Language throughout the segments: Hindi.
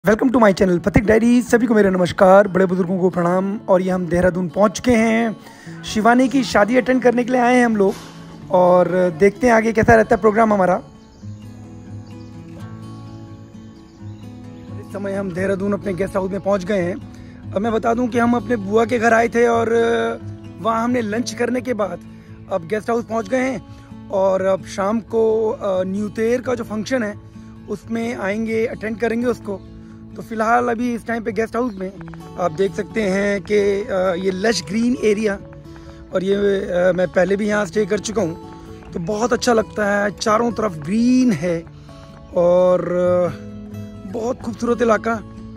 Welcome to my channel Pathik diary. सभी को मेरा नमस्कार, बड़े बुजुर्गों को प्रणाम। और ये हम देहरादून पहुंच चुके हैं। शिवानी की शादी अटेंड करने के लिए आए हैं हम लोग, और देखते हैं आगे कैसा रहता है प्रोग्राम हमारा। इस समय हम देहरादून अपने गेस्ट हाउस में पहुंच गए हैं। अब मैं बता दूं कि हम अपने बुआ के घर आए थे और वहाँ हमने लंच करने के बाद अब गेस्ट हाउस पहुँच गए हैं। और अब शाम को न्यू ईयर का जो फंक्शन है उसमें आएंगे, अटेंड करेंगे उसको। तो फिलहाल अभी इस टाइम पे गेस्ट हाउस में आप देख सकते हैं कि ये लश ग्रीन एरिया, और ये मैं पहले भी यहाँ स्टे कर चुका हूँ, तो बहुत अच्छा लगता है। चारों तरफ ग्रीन है और बहुत खूबसूरत इलाका।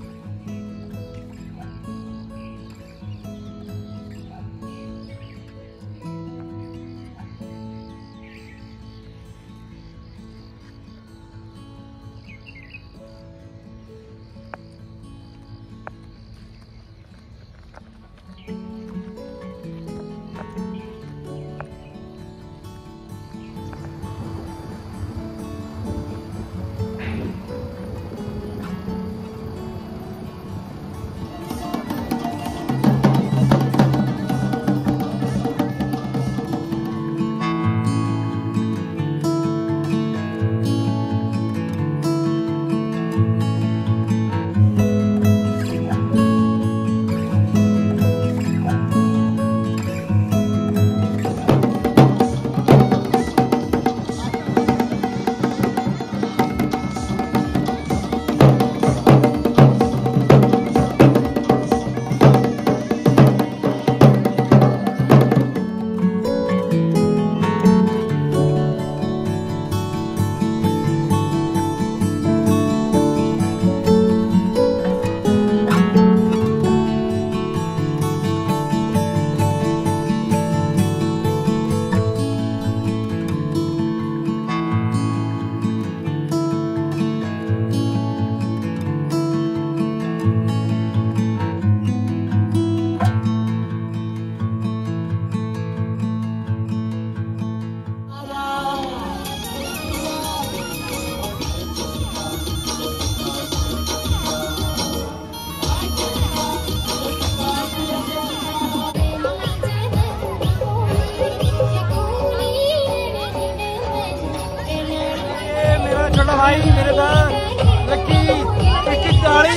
छोटा भाई मेरे साथ लक्की इसकी गाड़ी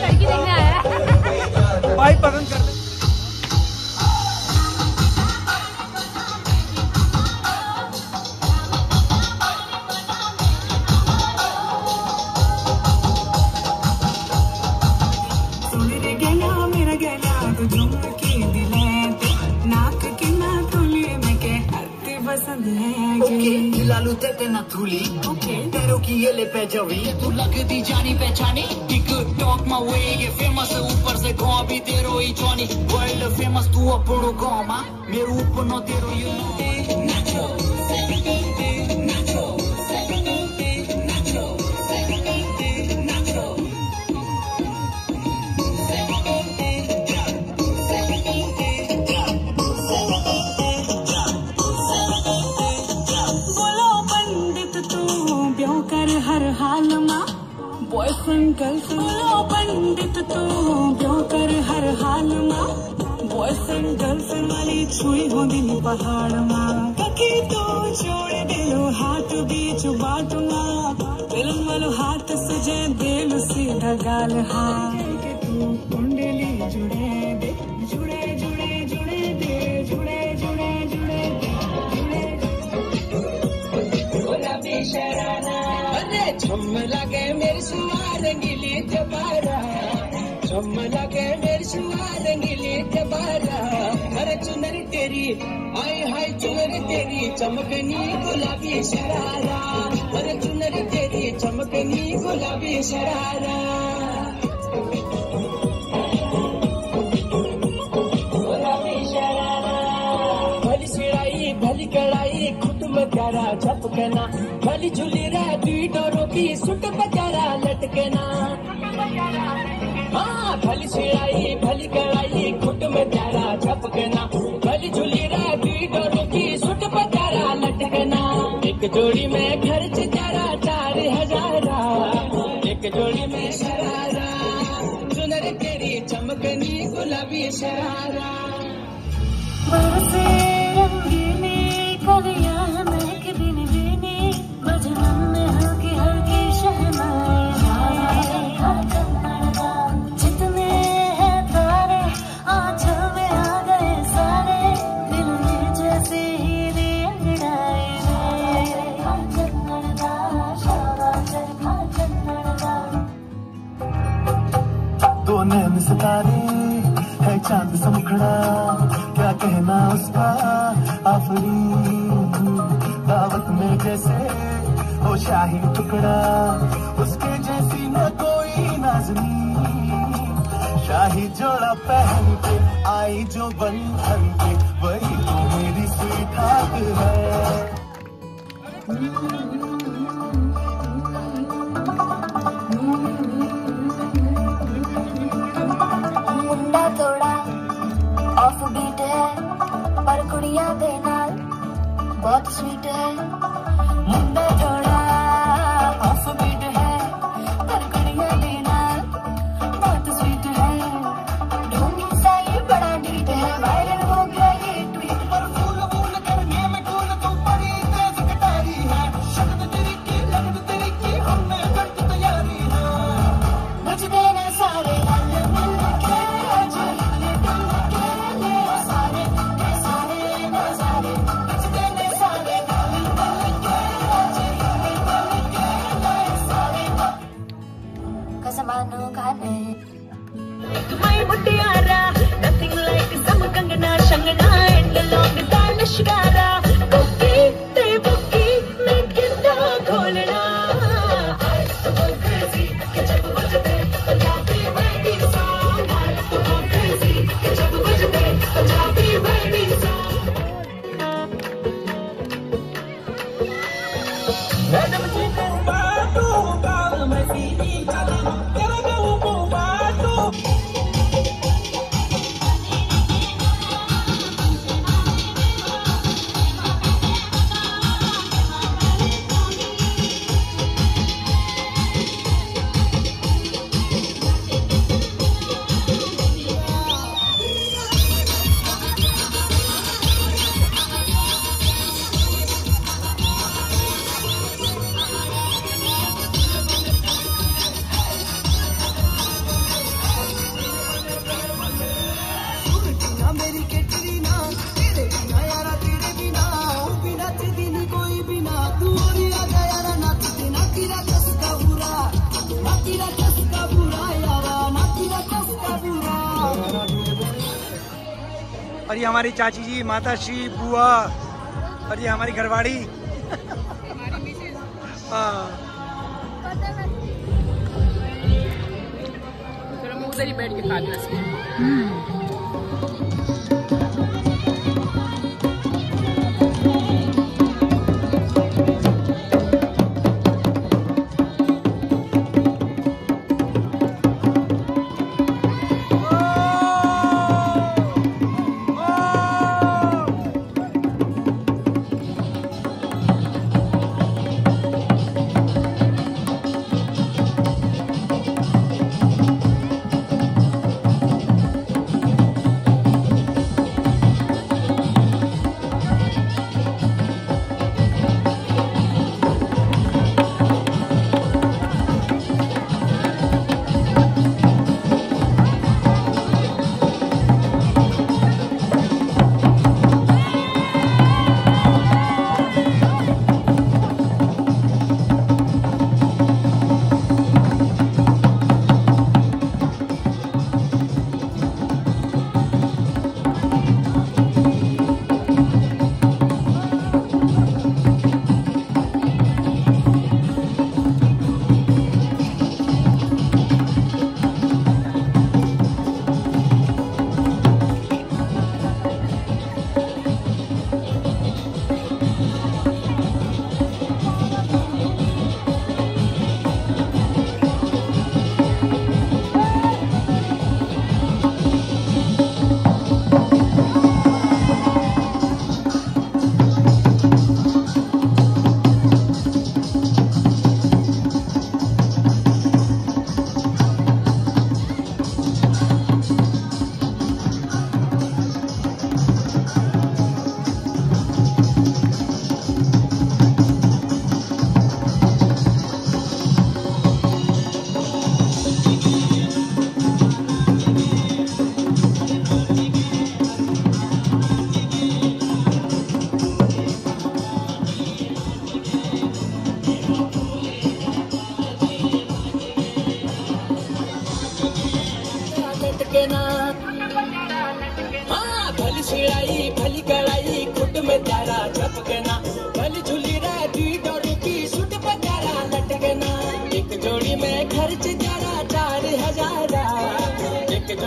भाई पसंद कर लालू ते ना थूली तेरो की ये ले पे जवी तू लगती जानी पहचानी टिकटॉक में वे ये फेमस ऊपर से गाँव भी तेरो ही जॉनी वर्ल्ड फेमस तू अपनो गाँव मा मेरे ऊपर नो तेरो यू नाचो हर हाल मा बॉयफ्रेंड गर्लफ्रेंड बोलो पंडित तो ब्यों कर हर हाल मा बॉयफ्रेंड गर्लफ्रेंड वाली छुई हो दिल पहाड़ मा ककी तो छोड़ दिलो हाथ बीच बाट मा दिलन वालो हाथ सजे दिल सीधा गाल हाँ के तू कुंडली जुड़े दे जुड़े जुड़े जुड़े दे जुड़े जुड़े जुड़े जुड़े बोला बेशराना झम लगे मेरी सुआ रंगीली जबारा झम लगे मेरी सुआ रंगीली जबारा हर चुनरी तेरी हाय हाय चुनरी तेरी चमकनी गुलाबी शरारा हर चुनरी तेरी चमकनी गुलाबी शरारा गुलाबी शरारा भली सिड़ाई भली कड़ाई खुद में प्यारा झपकना भली झुली रे दी डोरों की सुट बजारा लटकना हाँ भली सिड़ाई भली कड़ाई खुद में प्यारा झपकना भली झुली रे दी डोरों की सुट बजारा लटकना एक जोड़ी में खर्च जरा 4000 एक जोड़ी में शरारा भी शरारा बरसे रंगीनी कलियां हैं महक दिन बीनी मजनून में हल्की हल्की शहनाई जितने हैं तारे आंचल में आ गए सारे दिल में जैसे हीरे अंगड़ाए दो नैन सितारे है चांद सा मुखड़ा क्या कहना उसका आफरी दावत में जैसे वो शाही टुकड़ा उसके जैसी न कोई नाज़नी शाही जोड़ा पहन के आई जो बंधन के वही तो मेरी स्वीट हार्ट है मुंडा थोड़ा ऑफ बीट है पर कुड़िया दे नाल बहुत स्वीट है मुंडा थोड़ा ऑफ बीट है पर कुड़िया दे नाल बहुत स्वीट है ढूंढी सा ये बड़ा डीट है वायरल हो गया ये ट्वीट पर फूल फूल करने में फूल तो बड़ी तेज कटारी है शक्ल तेरी की लगन तेरी की हमने कर तैयारी है मुझ देना सारे Kasamaano gane my mutiara nothing like some kangana shangana and long dal shikara okay te buki main kinda kholna I to go crazy ke jab bajte punjabi wedding song I to go crazy ke jab bajte punjabi wedding song madam ji ko baatu gaal mein सीधी चली तेरे गाँव को बाटो और ये हमारी चाची जी, माता श्री, बुआ, और ये हमारी घरवाड़ी। हाँ उधर ही बैठ के खा लेना।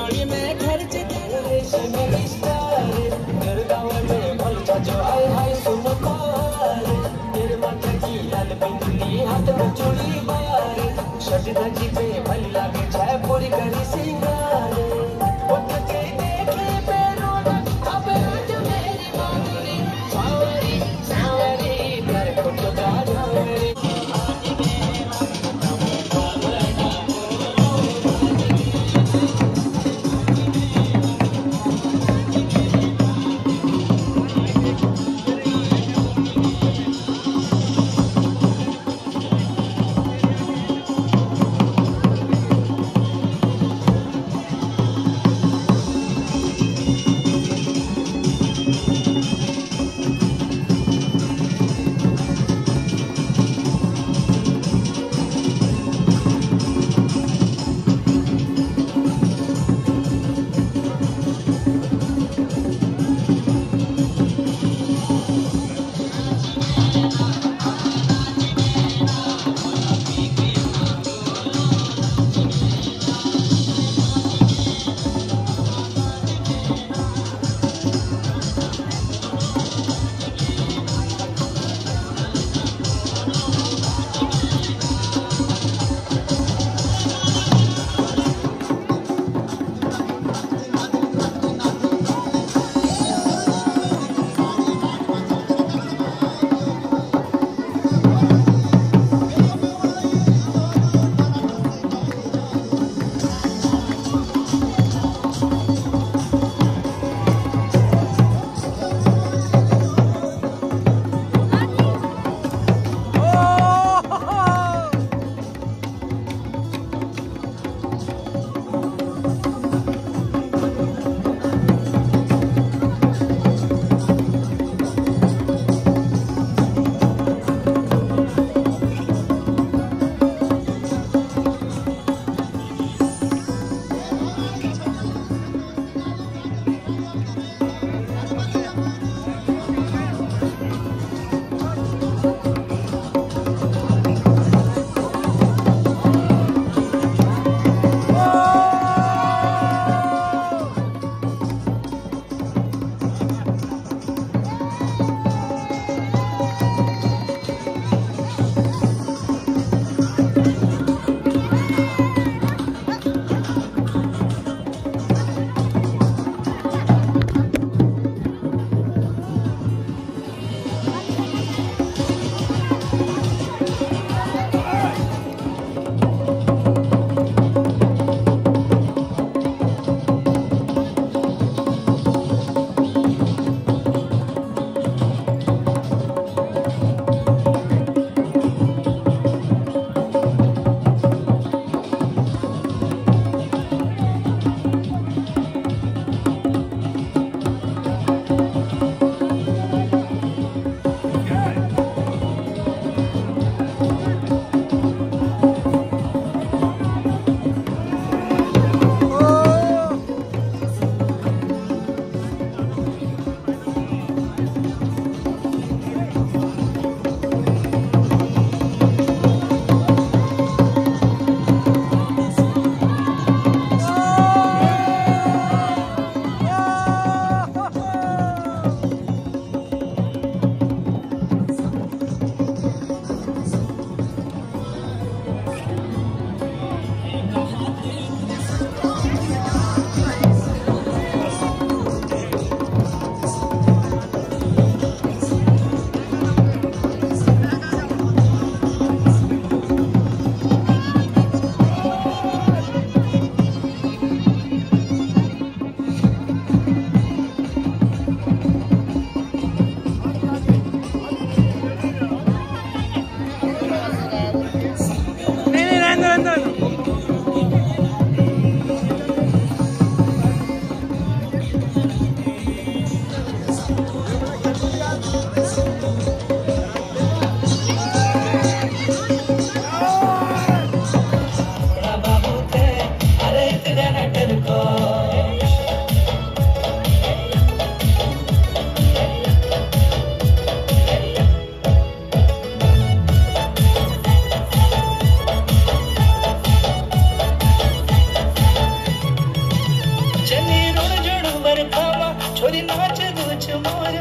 चोरी में खर्च तेरे शंगरी स्टार तेरे गाँव में भलचा जो आए हाय सुनो पार तेरे माथे की लाल बिंदी हाथ में चूड़ी बार शर्ट धजी पे भली लागे जाए पूरी करी सिंगार उठ के देखे पैरों अब आज मेरी बांधुरी सावरी सावरी तेरे को तो गाना मेरी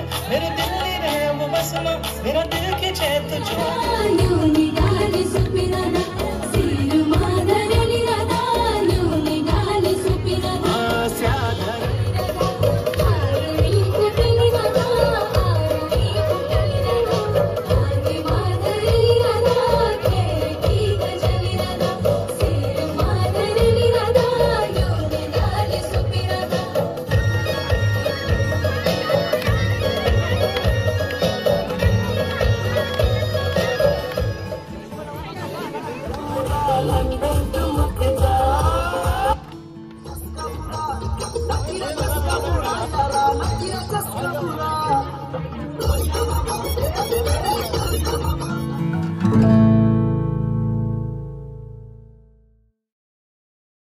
मेरे दिल में रहे वो बस माँ, मेरा दिल के चैन तुझो।